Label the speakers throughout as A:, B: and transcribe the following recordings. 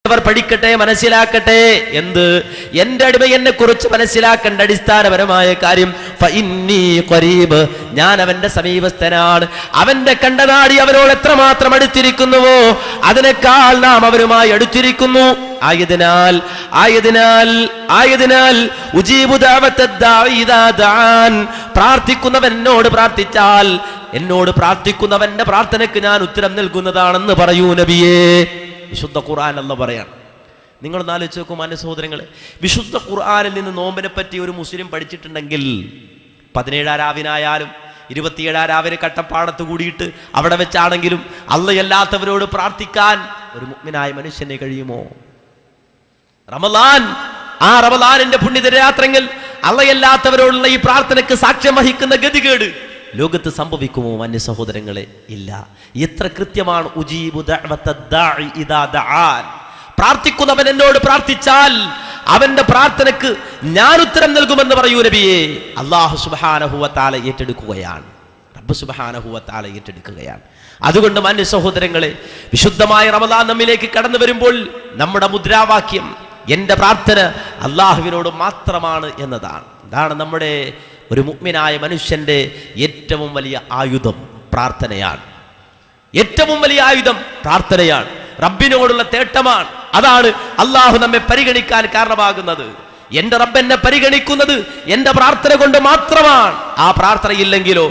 A: പ്രാർത്ഥിക്കുന്നവർ പഠിക്കട്ടെ, മനസ്സിലാക്കട്ടെ. എന്ത്? എന്റെ അടിമ എന്നെ കുറിച്ച് മനസ്സിലാക്കേണ്ട അടിസ്ഥാനപരമായ കാര്യം, ഫഇന്നീ ഖരീബ്, ഞാൻ അവന്റെ സമീപസ്ഥനാണ്. അവന്റെ കണ്ടനാടി അവരോട് എത്രമാത്രം അടുത്തിരിക്കുന്നുവോ അതിനേക്കാൾ നാം അവരുമായി അടുത്തിരിക്കുന്നു. ആയതിനാൽ ഉജീബു ദഅവത്തദ് ദാഇ ഇദാ ദഅൻ, പ്രാർത്ഥിക്കുന്നവൻ എന്നോട് പ്രാർത്ഥിച്ചാൽ എന്നോട് പ്രാർത്ഥിക്കുന്നവന്റെ പ്രാർത്ഥനയ്ക്ക് ഞാൻ ഉത്തരം നൽകുന്നതാണെന്ന് പറയൂ നബിയേ. വിശുദ്ധ ഖുർആൻ അല്ലാഹു പറയാണ്. നിങ്ങൾ ആലോചിച്ച് നോക്കൂ മാന്യ സഹോദരങ്ങളെ, വിശുദ്ധ ഖുർആനിൽ നിന്ന് നോമ്പിനെ പറ്റി ഒരു മുസ്ലിം പഠിച്ചിട്ടുണ്ടെങ്കിൽ 17 രാവിനായാലും 27 രാവിലെ കട്ടപ്പാടത്ത് കൂടിയിട്ട് അവിടെ വെച്ചാണെങ്കിലും അല്ലാത്തവരോട് പ്രാർത്ഥിക്കാൻ ഒരു മുഅ്മിനായ മനുഷ്യനെ കഴിയുമോ? റമളാനിന്റെ പുണ്യത രാത്രിയിൽ അല്ലാത്തവരോടുള്ള ഈ പ്രാർത്ഥനയ്ക്ക് സാക്ഷ്യം വഹിക്കുന്ന ഗതികേട് ലോകത്ത് സംഭവിക്കുമോ മാന്യ സഹോദരങ്ങളെ? ഇല്ല. എത്ര കൃത്യമാണ് ഉജീബു ദഅവത്തദ് ദാഇ ഇദാ ദഅൻ, പ്രാർത്ഥിക്കുന്നവൻ എന്നോട് പ്രാർത്ഥിച്ചാൽ അവന്റെ പ്രാർത്ഥനയ്ക്ക് ഞാൻ ഉത്തരം നൽകുമെന്ന് പറയൂ നബിയേ. അല്ലാഹു സുബ്ഹാനഹു വ തആല ഏറ്റെടുക്കുകയാണ്. റബ്ബ് സുബ്ഹാനഹു വ തആല ഏറ്റെടുക്കുകയാണ്. അതുകൊണ്ട് മാന്യ സഹോദരങ്ങളെ, വിശുദ്ധമായ റമളാൻ നമ്മിലേക്ക് കടന്നു വരുമ്പോൾ നമ്മുടെ മുദ്രാവാക്യം എന്റെ പ്രാർത്ഥന അല്ലാഹുവിനോട് മാത്രമാണ് എന്നതാണ്. ഇതാണ് നമ്മുടെ ഒരു മുഅ്മിനായ മനുഷ്യന്റെ ഏറ്റവും വലിയ ആയുധം, പ്രാർത്ഥനയാണ്. ഏറ്റവും വലിയ ആയുധം പ്രാർത്ഥനയാണ്, റബ്ബിനോടുള്ള തേട്ടമാണ്. അതാണ് അല്ലാഹു നമ്മെ പരിഗണിക്കാൻ കാരണമാകുന്നത്. എന്റെ റബ്ബ് എന്നെ പരിഗണിക്കുന്നത് എന്റെ പ്രാർത്ഥന കൊണ്ട് മാത്രമാണ്. ആ പ്രാർത്ഥനയില്ലെങ്കിലോ,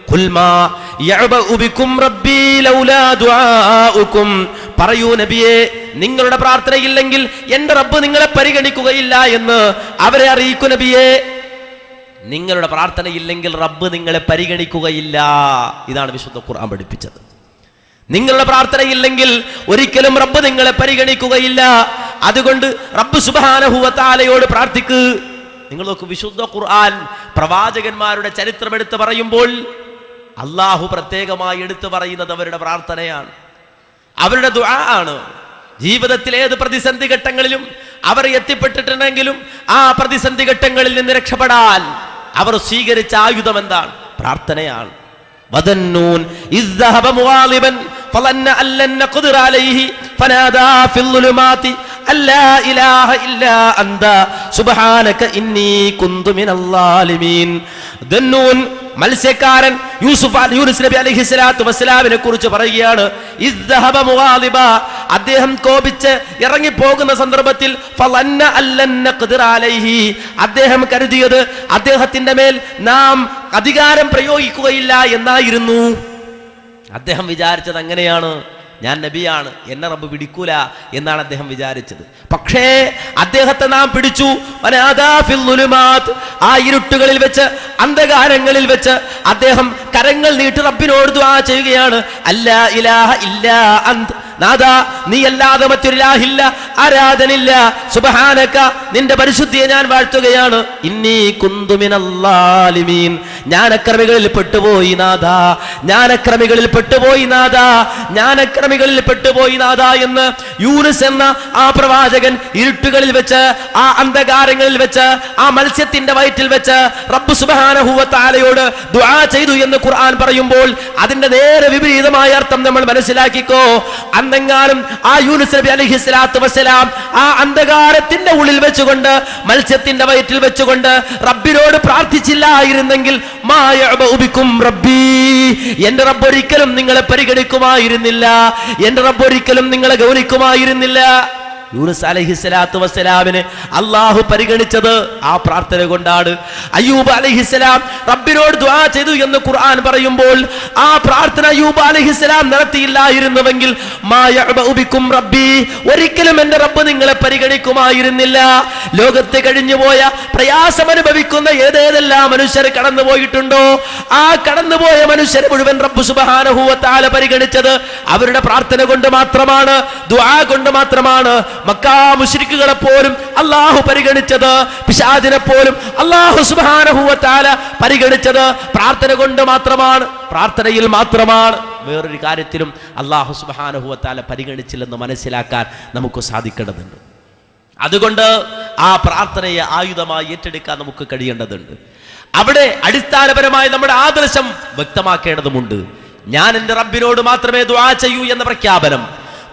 A: പറയൂ നബിയെ, നിങ്ങളുടെ പ്രാർത്ഥനയില്ലെങ്കിൽ എന്റെ റബ്ബ് നിങ്ങളെ പരിഗണിക്കുകയില്ല എന്ന് അവരെ അറിയിക്കൂ നബിയെ. നിങ്ങളുടെ പ്രാർത്ഥനയില്ലെങ്കിൽ റബ്ബ് നിങ്ങളെ പരിഗണിക്കുകയില്ല. ഇതാണ് വിശുദ്ധ ഖുർആൻ പഠിപ്പിച്ചത്. നിങ്ങളുടെ പ്രാർത്ഥനയില്ലെങ്കിൽ ഒരിക്കലും റബ്ബ് നിങ്ങളെ പരിഗണിക്കുകയില്ല. അതുകൊണ്ട് റബ്ബ് സുബ്ഹാനഹു വ തആലയോട് പ്രാർത്ഥിക്ക്. നിങ്ങൾ നോക്കൂ, വിശുദ്ധ ഖുർആൻ പ്രവാചകന്മാരുടെ ചരിത്രം എടുത്ത് പറയുമ്പോൾ അല്ലാഹു പ്രത്യേകമായി എടുത്തു പറയുന്നത് അവരുടെ പ്രാർത്ഥനയാണ്, അവരുടെ ദുആ ആണ്. ജീവിതത്തിലെ ഏത് പ്രതിസന്ധി ഘട്ടങ്ങളിലും അവർ എത്തിപ്പെട്ടിട്ടുണ്ടെങ്കിലും ആ പ്രതിസന്ധി ഘട്ടങ്ങളിൽ നിന്ന് രക്ഷപ്പെടാൻ അവർ സ്വീകരിച്ച ആയുധം എന്താണ്? പ്രാർത്ഥനയാണ്. വദന്നൂൻ ഇദ് ദഹബ മുഗാളിബൻ ഫളന്ന അല്ലൻ നഖ്ദിറ അലൈഹി ഫനാദാ ഫിൽ ളുലുമാതി അല്ലാ ഇലാഹ ഇല്ലാ അൻത സുബ്ഹാനക ഇന്നി കുന്തു മിനൽ ളാലിമീൻ. ദന്നൂൻ മത്സ്യക്കാരൻ യൂനുസ് നബി അലൈഹി സ്വലാത്തു വസ്സലാമിനെ കുറിച്ച് പറയുകയാണ്. ഇദ് ദഹബ മുഗാളിബ, അദ്ദേഹം കോപിച്ച് ഇറങ്ങിപ്പോകുന്ന സന്ദർഭത്തിൽ ഫളന്ന അല്ലൻ നഖ്ദിറ അലൈഹി, അദ്ദേഹം കരുതിയത് അദ്ദേഹത്തിന്റെ മേൽ നാം അധികാരം പ്രയോഗിക്കുകയില്ല എന്നായിരുന്നു. അദ്ദേഹം വിചാരിച്ചത് അങ്ങനെയാണ്, ഞാൻ നബിയാണ്, എന്നെ റബ്ബ് പിടിക്കൂല എന്നാണ് അദ്ദേഹം വിചാരിച്ചത്. പക്ഷേ അദ്ദേഹത്തെ നാം പിടിച്ചു. ആ ഇരുട്ടുകളിൽ വെച്ച്, അന്ധകാരങ്ങളിൽ വെച്ച് അദ്ദേഹം കരങ്ങൾ നീട്ടി റബ്ബിനോട് ദുആ ചെയ്യുകയാണ്. അല്ലാ ഇലാഹ ഇല്ലാ അന്ത്, നാദാ നീ അല്ലാതെ മറ്റൊരു ഇലാഹില്ല, ആരാധനില്ല. സുബ്ഹാനക, നിന്റെ പരിശുദ്ധിയെ ഞാൻ വാഴ്ത്തുകയാണ്. ഇന്നി കുന്തു മിനൽ ളാലിമീൻ, ഞാൻ അക്രമികളിൽ പെട്ടുപോയി നാദാ, ഞാൻ അക്രമികളിൽ പെട്ടുപോയി നാദാ, ഞാൻ അക്രമികളിൽ പെട്ടുപോയി നാദാ എന്ന് യൂനുസ് എന്ന ആ പ്രവാചകൻ ഇരുട്ടുകളിൽ വെച്ച്, ആ അന്ധകാരങ്ങളിൽ വെച്ച്, ആ മത്സ്യത്തിന്റെ വയറ്റിൽ വെച്ച് റബ്ബ് സുബ്ഹാനഹു വ തആലയോട് ദുആ ചെയ്തു എന്ന് ഖുർആൻ പറയുമ്പോൾ അതിന്റെ നേരെ വിപരീതമായ അർത്ഥം നമ്മൾ മനസ്സിലാക്കിക്കോ. അന്നെങ്ങാനും ആ യൂനുസ് നബി അലൈഹി സ്വലാത്തു വസ്സലാം ആ അന്ധകാരത്തിന്റെ ഉള്ളിൽ വെച്ചുകൊണ്ട്, മത്സ്യത്തിന്റെ വയറ്റിൽ വെച്ചുകൊണ്ട് റബ്ബിനോട് പ്രാർത്ഥിച്ചില്ലായിരുന്നെങ്കിൽ മാ യഅബഉ ബികും റബ്ബി, എന്റെ റബ്ബ് ഒരിക്കലും നിങ്ങളെ പരിഗണിക്കുമായിരുന്നില്ല, എന്റെ റബ്ബ് ഒരിക്കലും നിങ്ങളെ ഗൗനിക്കുമായിരുന്നില്ല. യൂനുസ് അലൈഹിസ്സലാത്തു വസ്സലാമിനെ അല്ലാഹു പരിഗണിച്ചത് ആ പ്രാർത്ഥന കൊണ്ടാണ്. അയ്യൂബ് അലൈഹിസ്സലാം റബ്ബിനോട് ദുആ ചെയ്തു എന്ന് ഖുർആൻ പറയുമ്പോൾ ആ പ്രാർത്ഥന അയ്യൂബ് അലൈഹിസ്സലാം നടത്തിയില്ലായിരുന്നുവെങ്കിൽ മാ യഅബഉ ബികും റബ്ബി, ഒരിക്കലും എന്റെ റബ്ബ് നിങ്ങളെ പരിഗണിക്കുമായിരുന്നില്ല. ലോകത്തെ കഴിഞ്ഞുപോയ പ്രയാസം അനുഭവിക്കുന്ന ഏതേതെല്ലാം മനുഷ്യർ കടന്നുപോയിട്ടുണ്ടോ ആ കടന്നുപോയ മനുഷ്യരെ മുഴുവൻ റബ്ബ് സുബ്ഹാനഹു വ തആല പരിഗണിച്ചത് അവരുടെ പ്രാർത്ഥന കൊണ്ട് മാത്രമാണ്, ദുആ കൊണ്ട് മാത്രമാണ്. മക്കാ മുശ്രിക്കുകളെ പോലും അല്ലാഹു പരിഗണിച്ചത്, പിശാചിനെ പോലും അല്ലാഹു സുബ്ഹാനഹു വ തആല പരിഗണിച്ചത് പ്രാർത്ഥന കൊണ്ട് മാത്രമാണ്, പ്രാർത്ഥനയിൽ മാത്രമാണ്. വേറൊരു കാര്യത്തിലും അല്ലാഹു സുബ്ഹാനഹു വ തആല പരിഗണിച്ചില്ലെന്ന് മനസ്സിലാക്കാൻ നമുക്ക് സാധിക്കേണ്ടതുണ്ട്. അതുകൊണ്ട് ആ പ്രാർത്ഥനയെ ആയുധമായി ഏറ്റെടുക്കാൻ നമുക്ക് കഴിയേണ്ടതുണ്ട്. അവിടെ അടിസ്ഥാനപരമായി നമ്മുടെ ആദർശം വ്യക്തമാക്കേണ്ടതുണ്ട്. ഞാൻ എൻ്റെ റബ്ബിനോട് മാത്രമേ ദുആ ചെയ്യൂ എന്ന പ്രഖ്യാപനം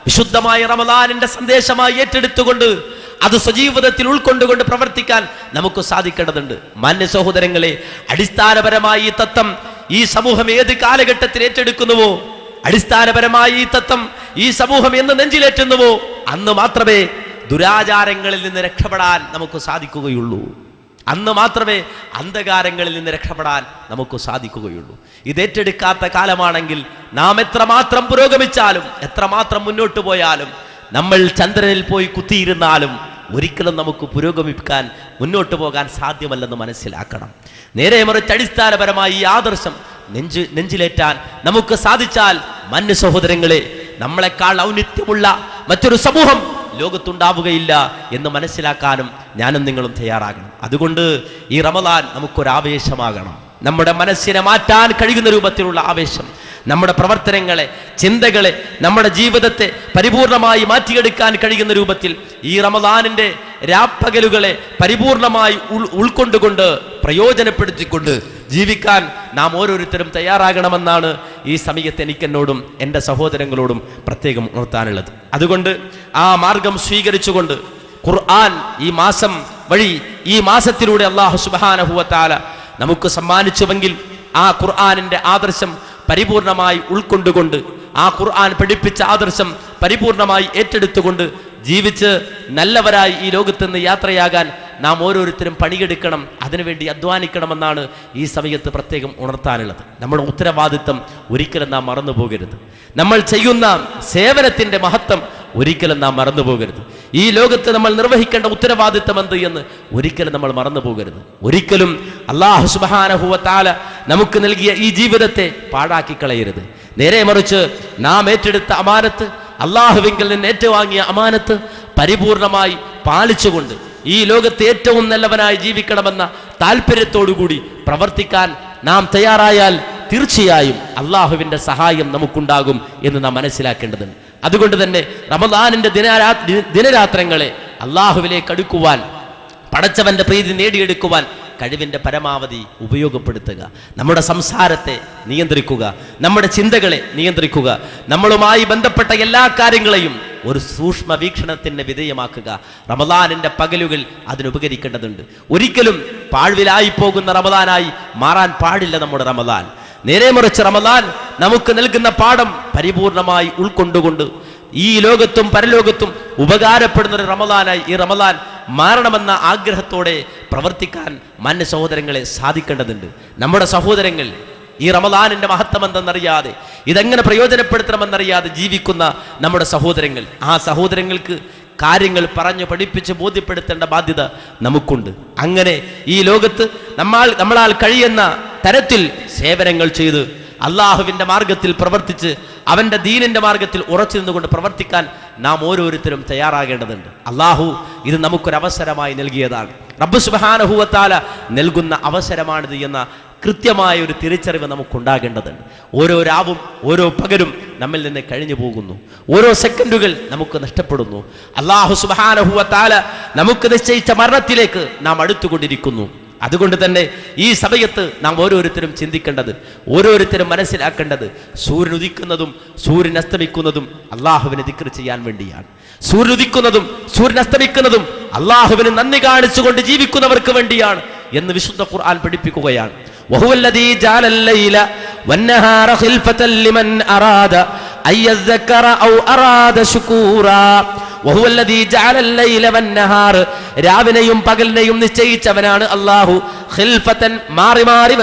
A: വിശുദ്ധമായ റമദാനിന്റെ സന്ദേശമായി ഏറ്റെടുത്തുകൊണ്ട് അത് സ്വജീവിതത്തിൽ ഉൾക്കൊണ്ടുകൊണ്ട് പ്രവർത്തിക്കാൻ നമുക്ക് സാധിക്കേണ്ടതുണ്ട്. മാന്യ സഹോദരങ്ങളെ, അടിസ്ഥാനപരമായി ഈ തത്വം ഈ സമൂഹം ഏത് കാലഘട്ടത്തിൽ ഏറ്റെടുക്കുന്നുവോ, അടിസ്ഥാനപരമായി ഈ തത്വം ഈ സമൂഹം എന്ന് നെഞ്ചിലേറ്റുന്നുവോ, അന്ന് മാത്രമേ ദുരാചാരങ്ങളിൽ നിന്ന് രക്ഷപ്പെടാൻ നമുക്ക് സാധിക്കുകയുള്ളൂ. അന്ന് മാത്രമേ അന്ധകാരങ്ങളിൽ നിന്ന് രക്ഷപ്പെടാൻ നമുക്ക് സാധിക്കുകയുള്ളൂ. ഇത് ഏറ്റെടുക്കാത്ത കാലമാണെങ്കിൽ നാം എത്രമാത്രം പുരോഗമിച്ചാലും എത്രമാത്രം മുന്നോട്ട് പോയാലും നമ്മൾ ചന്ദ്രനിൽ പോയി കുത്തിയിരുന്നാലും ഒരിക്കലും നമുക്ക് പുരോഗമിക്കാൻ മുന്നോട്ട് പോകാൻ സാധ്യമല്ലെന്ന് മനസ്സിലാക്കണം. നേരെ മറിച്ച് അടിസ്ഥാനപരമായി ഈ ആദർശം നെഞ്ചിലേറ്റാൻ നമുക്ക് സാധിച്ചാൽ മാന്യ സഹോദരങ്ങളെ, നമ്മളെക്കാൾ ഔന്നിത്യമുള്ള മറ്റൊരു സമൂഹം ലോകത്തുണ്ടാവുകയില്ല എന്ന് മനസ്സിലാക്കാനും ഞാനും നിങ്ങളും തയ്യാറാകണം. അതുകൊണ്ട് ഈ റമദാൻ നമുക്കൊരാവേശമാകണം. നമ്മുടെ മനസ്സിനെ മാറ്റാൻ കഴിയുന്ന രൂപത്തിലുള്ള ആവേശം, നമ്മുടെ പ്രവർത്തനങ്ങളെ, ചിന്തകളെ, നമ്മുടെ ജീവിതത്തെ പരിപൂർണമായി മാറ്റിയെടുക്കാൻ കഴിയുന്ന രൂപത്തിൽ ഈ റമദാനിന്റെ രാപ്പകലുകളെ പരിപൂർണമായി ഉൾക്കൊണ്ടുകൊണ്ട് പ്രയോജനപ്പെടുത്തിക്കൊണ്ട് ജീവിക്കാൻ നാം ഓരോരുത്തരും തയ്യാറാകണമെന്നാണ് ഈ സമയത്ത് എനിക്കെന്നോടും എൻ്റെ സഹോദരങ്ങളോടും പ്രത്യേകം ഉണർത്താനുള്ളത്. അതുകൊണ്ട് ആ മാർഗം സ്വീകരിച്ചുകൊണ്ട് ഖുർആൻ ഈ മാസം വഴി, ഈ മാസത്തിലൂടെ അല്ലാഹു സുബ്ഹാനഹു വ തആല നമുക്ക് സമ്മാനിച്ചുവെങ്കിൽ ആ ഖുർആനിന്റെ ആദർശം പരിപൂർണമായി ഉൾക്കൊണ്ടുകൊണ്ട്, ആ ഖുർആൻ പഠിപ്പിച്ച ആദർശം പരിപൂർണമായി ഏറ്റെടുത്തുകൊണ്ട് ജീവിച്ച് നല്ലവരായി ഈ ലോകത്ത് നിന്ന് യാത്രയാകാൻ നാം ഓരോരുത്തരും പണിയെടുക്കണം, അതിനുവേണ്ടി അധ്വാനിക്കണമെന്നാണ് ഈ സമയത്ത് പ്രത്യേകം ഉണർത്താനുള്ളത്. നമ്മുടെ ഉത്തരവാദിത്തം ഒരിക്കലും നാം മറന്നു പോകരുത്. നമ്മൾ ചെയ്യുന്ന സേവനത്തിന്റെ മഹത്വം ഒരിക്കലും നാം മറന്നു പോകരുത്. ഈ ലോകത്ത് നമ്മൾ നിർവഹിക്കേണ്ട ഉത്തരവാദിത്തം എന്ത് എന്ന് ഒരിക്കലും നമ്മൾ മറന്നു പോകരുത്. ഒരിക്കലും അല്ലാഹു സുബ്ഹാനഹു വ തആല നമുക്ക് നൽകിയ ഈ ജീവിതത്തെ പാഴാക്കി കളയരുത്. നേരെ മറിച്ച് നാം ഏറ്റെടുത്ത അമാനത്ത്, അള്ളാഹുവിങ്കിൽ നിന്ന് ഏറ്റുവാങ്ങിയ അമാനത്ത് പരിപൂർണമായി പാലിച്ചുകൊണ്ട് ഈ ലോകത്ത് ഏറ്റവും നല്ലവനായി ജീവിക്കണമെന്ന താല്പര്യത്തോടുകൂടി പ്രവർത്തിക്കാൻ നാം തയ്യാറായാൽ തീർച്ചയായും അള്ളാഹുവിന്റെ സഹായം നമുക്കുണ്ടാകും എന്ന് നാം മനസ്സിലാക്കേണ്ടതുണ്ട്. അതുകൊണ്ട് തന്നെ റമദാനിന്റെ ദിനരാത്രങ്ങളെ അള്ളാഹുവിലേക്ക് അടുക്കുവാൻ, പടച്ചവന്റെ പ്രീതി നേടിയെടുക്കുവാൻ കഴിവിൻ്റെ പരമാവധി ഉപയോഗപ്പെടുത്തുക. നമ്മുടെ സംസാരത്തെ നിയന്ത്രിക്കുക, നമ്മുടെ ചിന്തകളെ നിയന്ത്രിക്കുക, നമ്മളുമായി ബന്ധപ്പെട്ട എല്ലാ കാര്യങ്ങളെയും ഒരു സൂക്ഷ്മ വീക്ഷണത്തിന് വിധേയമാക്കുക. റമദാനിന്റെ പകലുകൾ അതിനുപകരിക്കേണ്ടതുണ്ട്. ഒരിക്കലും പാഴ്വിലായി പോകുന്ന റമദാനായി മാറാൻ പാടില്ല നമ്മുടെ റമദാൻ. നേരെ മറിച്ച് റമദാൻ നമുക്ക് നൽകുന്ന പാഠം പരിപൂർണമായി ഉൾക്കൊണ്ടുകൊണ്ട് ഈ ലോകത്തും പരലോകത്തും ഉപകാരപ്പെടുന്ന ഒരു റമദാനായി ഈ റമദാൻ മാറണമെന്ന ആഗ്രഹത്തോടെ പ്രവർത്തിക്കാൻ മാന്യ സഹോദരങ്ങളെ സാധിക്കേണ്ടതുണ്ട്. നമ്മുടെ സഹോദരങ്ങൾ ഈ റമദാനിന്റെ മഹത്വം എന്തെന്നറിയാതെ, ഇതെങ്ങനെ പ്രയോജനപ്പെടുത്തണമെന്നറിയാതെ ജീവിക്കുന്ന നമ്മുടെ സഹോദരങ്ങൾ, ആ സഹോദരങ്ങൾക്ക് കാര്യങ്ങൾ പറഞ്ഞു പഠിപ്പിച്ച് ബോധ്യപ്പെടുത്തേണ്ട ബാധ്യത നമുക്കുണ്ട്. അങ്ങനെ ഈ ലോകത്ത് നമ്മളാൽ കഴിയുന്ന തരത്തിൽ സേവനങ്ങൾ ചെയ്ത് അള്ളാഹുവിന്റെ മാർഗത്തിൽ പ്രവർത്തിച്ച് അവന്റെ ദീനിന്റെ മാർഗത്തിൽ ഉറച്ചു നിന്നുകൊണ്ട് പ്രവർത്തിക്കാൻ നാം ഓരോരുത്തരും തയ്യാറാകേണ്ടതുണ്ട്. അള്ളാഹു ഇത് നമുക്കൊരവസരമായി നൽകിയതാണ്. റബ്ബ് സുബ്ഹാനഹു വ തആല നൽകുന്ന അവസരമാണിത് എന്ന കൃത്യമായ ഒരു തിരിച്ചറിവ് നമുക്കുണ്ടാകേണ്ടതുണ്ട്. ഓരോ രാവും ഓരോ പകലും നമ്മിൽ നിന്ന് കഴിഞ്ഞു പോകുന്നു. ഓരോ സെക്കൻഡുകൾ നമുക്ക് നഷ്ടപ്പെടുന്നു. അല്ലാഹു സുബ്ഹാനഹു വ തആല നമുക്ക് നിശ്ചയിച്ച മരണത്തിലേക്ക് നാം അടുത്തുകൊണ്ടിരിക്കുന്നു. അതുകൊണ്ട് തന്നെ ഈ സമയത്ത് നാം ഓരോരുത്തരും ചിന്തിക്കേണ്ടത്, ഓരോരുത്തരും മനസ്സിലാക്കേണ്ടത്, സൂര്യൻ ഉദിക്കുന്നതും സൂര്യൻ അസ്തമിക്കുന്നതും അള്ളാഹുവിനെ ദിക്ർ ചെയ്യാൻ വേണ്ടിയാണ്. സൂര്യൻ ഉദിക്കുന്നതും സൂര്യൻ അസ്തമിക്കുന്നതും അള്ളാഹുവിന് നന്ദി കാണിച്ചുകൊണ്ട് ജീവിക്കുന്നവർക്ക് വേണ്ടിയാണ് എന്ന് വിശുദ്ധ ഖുർആൻ പഠിപ്പിക്കുകയാണ്. വഹുവല്ലദീ ജഅലൽ ലൈല വന്നഹാറ ഖിൽഫതൻ ലിമൻ അറാദ അയ്യദ്ദക്കറ ഔ അറാദ ശുകൂറാ. വഹുവല്ലദീ ജഅലൽ ലൈല വന്നഹാർ, രാവിനെയും പകലിനെയും നിശ്ചയിച്ചവനാണ് അല്ലാഹു. ഖിൽഫതൻ, മാറി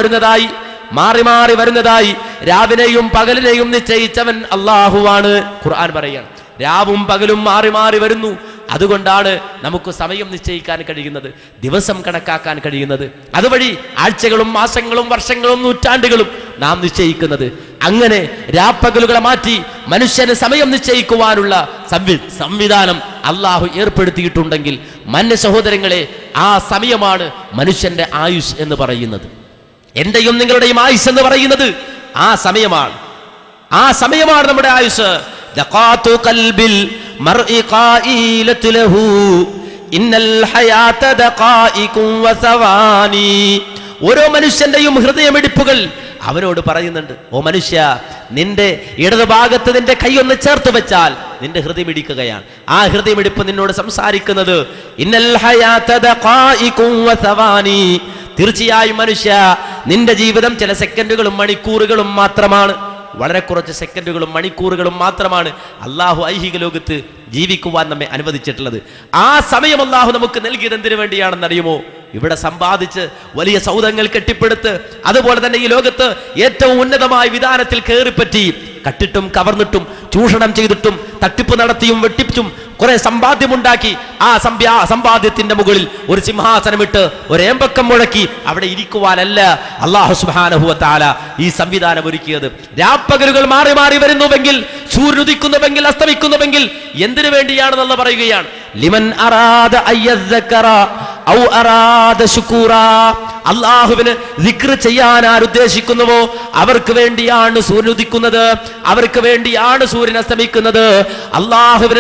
A: മാറി വരുന്നതായി രാവിനെയും പകലിനെയും നിശ്ചയിച്ചവൻ അല്ലാഹുവാണ്. ഖുർആൻ പറയാണ്, രാവും പകലും മാറി മാറി വരുന്നു. അതുകൊണ്ടാണ് നമുക്ക് സമയം നിശ്ചയിക്കാൻ കഴിയുന്നത്, ദിവസം കണക്കാക്കാൻ കഴിയുന്നത്. അതുവഴി ആഴ്ചകളും മാസങ്ങളും വർഷങ്ങളും നൂറ്റാണ്ടുകളും നാം നിശ്ചയിക്കുന്നത്. അങ്ങനെ രാപ്പകലുകളെ മാറ്റി മനുഷ്യന് സമയം നിശ്ചയിക്കുവാനുള്ള സംവിധാനം അള്ളാഹു ഏർപ്പെടുത്തിയിട്ടുണ്ടെങ്കിൽ മാന്യ സഹോദരങ്ങളെ, ആ സമയമാണ് മനുഷ്യന്റെ ആയുസ് എന്ന് പറയുന്നത്. എന്റെയും നിങ്ങളുടെയും ആയുസ് എന്ന് പറയുന്നത് ആ സമയമാണ്. ആ സമയമാണ് നമ്മുടെ ആയുസ്. ദഖാതു ഖൽബിൽ മർഇ ഖായിലതു ലഹു ഇന്നൽ ഹയാത ദഖായികും വസവാനി. ഓരോ മനുഷ്യന്റെയും ഹൃദയമിടിപ്പുകൾ അവനോട് പറയുന്നുണ്ട്, ഓ മനുഷ്യ, നിന്റെ ഇടതുഭാഗത്ത് നിന്റെ കൈയൊന്ന് ചേർത്ത് വെച്ചാൽ നിന്റെ ഹൃദയമിടിക്കുകയാണ്. ആ ഹൃദയമിടിപ്പ് നിന്നോട് സംസാരിക്കുന്നത് ഇന്നൽ ഹയാത ദഖായിഖും വസവാനി, തീർച്ചയായും മനുഷ്യ നിന്റെ ജീവിതം ചില സെക്കൻഡുകളും മണിക്കൂറുകളും മാത്രമാണ്. വളരെ കുറച്ച് സെക്കൻഡുകളും മണിക്കൂറുകളും മാത്രമാണ് അള്ളാഹു ഐഹിക ലോകത്ത് ജീവിക്കുവാൻ നമ്മെ അനുവദിച്ചിട്ടുള്ളത്. ആ സമയം അള്ളാഹു നമുക്ക് നൽകിയത് എന്തിനു വേണ്ടിയാണെന്നറിയുമോ? ഇവിടെ സമ്പാദിച്ച് വലിയ സൗധങ്ങൾ കെട്ടിപ്പടുത്ത് അതുപോലെ തന്നെ ഈ ലോകത്ത് ഏറ്റവും ഉന്നതമായ വിധാനത്തിൽ കയറിപ്പറ്റി കട്ടിട്ടും കവർന്നിട്ടും ചൂഷണം ചെയ്തിട്ടും തട്ടിപ്പ് നടത്തിയും വെട്ടിച്ചും കുറെ സമ്പാദ്യമുണ്ടാക്കി ആ സമ്പാദ്യത്തിന്റെ മുകളിൽ ഒരു സിംഹാസനമിട്ട് ഒരു ഏമ്പക്കം മുഴക്കി അവിടെ ഇരിക്കുവാനല്ല അല്ലാഹു സുബ്ഹാനഹു വ തആല ഈ സംവിധാനം ഒരുക്കിയത്. രാപ്പകലുകൾ മാറി മാറി വരുന്നുവെങ്കിൽ, സൂര്യൻ ഉദിക്കുന്നുവെങ്കിൽ അസ്തമിക്കുന്നുവെങ്കിൽ എന്തിനു വേണ്ടിയാണെന്ന് പറയുകയാണ്. ലിമൻ അറാദ അയ്യദ്ദക്കറ ഔ അറാദ ശുകൂറാ, അള്ളാഹുവിന് ദിക്ർ ചെയ്യാൻ ആരുദ്ദേശിക്കുന്നുവോ അവർക്ക് വേണ്ടിയാണ് സൂര്യൻ ഉദിക്കുന്നത്, അവർക്ക് വേണ്ടിയാണ് സൂര്യൻ അസ്തമിക്കുന്നത്. അള്ളാഹുവിന്